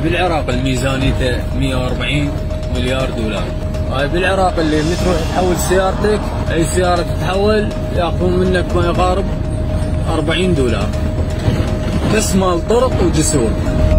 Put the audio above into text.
بالعراق الميزانيته 140 مليار دولار. هاي بالعراق اللي تروح تحول سيارتك، اي سيارة تتحول ياخذون منك ما يقارب 40 دولار بس مال طرق وجسور.